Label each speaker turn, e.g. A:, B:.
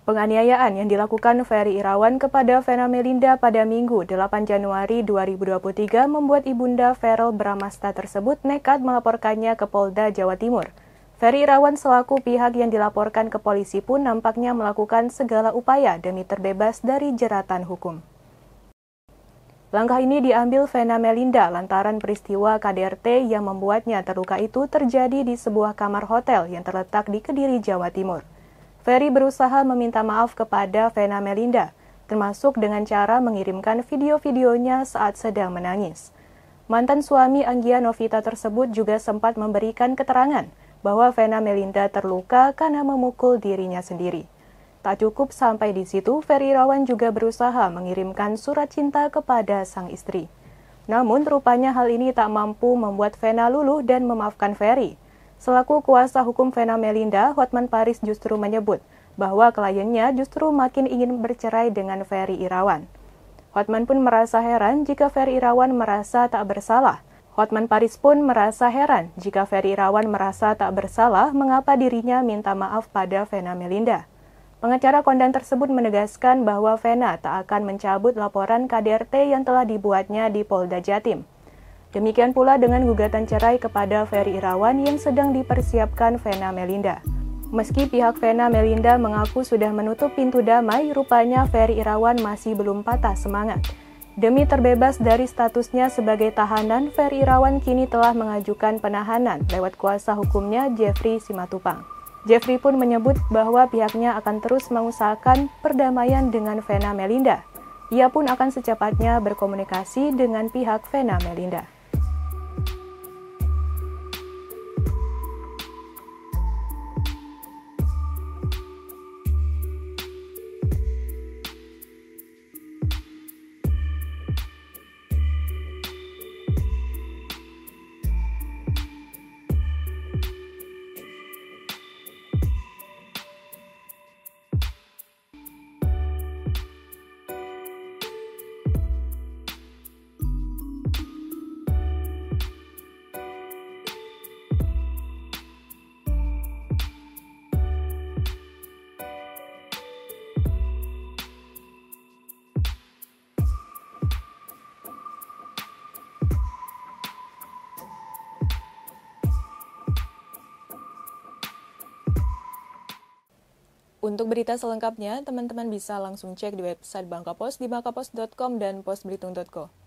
A: Penganiayaan yang dilakukan Ferry Irawan kepada Vena Melinda pada Minggu 8 Januari 2023 membuat ibunda Verrel Bramasta tersebut nekat melaporkannya ke Polda Jawa Timur. Ferry Irawan selaku pihak yang dilaporkan ke polisi pun nampaknya melakukan segala upaya demi terbebas dari jeratan hukum. Langkah ini diambil Vena Melinda lantaran peristiwa KDRT yang membuatnya terluka itu terjadi di sebuah kamar hotel yang terletak di Kediri, Jawa Timur. Ferry berusaha meminta maaf kepada Vena Melinda, termasuk dengan cara mengirimkan video-videonya saat sedang menangis. Mantan suami Anggia Novita tersebut juga sempat memberikan keterangan bahwa Vena Melinda terluka karena memukul dirinya sendiri. Tak cukup sampai di situ, Ferry Irawan juga berusaha mengirimkan surat cinta kepada sang istri. Namun, rupanya hal ini tak mampu membuat Vena luluh dan memaafkan Ferry. Selaku kuasa hukum Vena Melinda, Hotman Paris justru menyebut bahwa kliennya justru makin ingin bercerai dengan Ferry Irawan. Hotman pun merasa heran jika Ferry Irawan merasa tak bersalah. Hotman Paris pun merasa heran jika Ferry Irawan merasa tak bersalah mengapa dirinya minta maaf pada Vena Melinda. Pengacara kondang tersebut menegaskan bahwa Vena tak akan mencabut laporan KDRT yang telah dibuatnya di Polda Jatim. Demikian pula dengan gugatan cerai kepada Ferry Irawan yang sedang dipersiapkan Vena Melinda. Meski pihak Vena Melinda mengaku sudah menutup pintu damai, rupanya Ferry Irawan masih belum patah semangat. Demi terbebas dari statusnya sebagai tahanan, Ferry Irawan kini telah mengajukan penahanan lewat kuasa hukumnya Jeffrey Simatupang. Jeffrey pun menyebut bahwa pihaknya akan terus mengusahakan perdamaian dengan Vena Melinda. Ia pun akan secepatnya berkomunikasi dengan pihak Vena Melinda. Untuk berita selengkapnya, teman-teman bisa langsung cek di website Bangka Post di bangkapos.com dan postbelitung.co.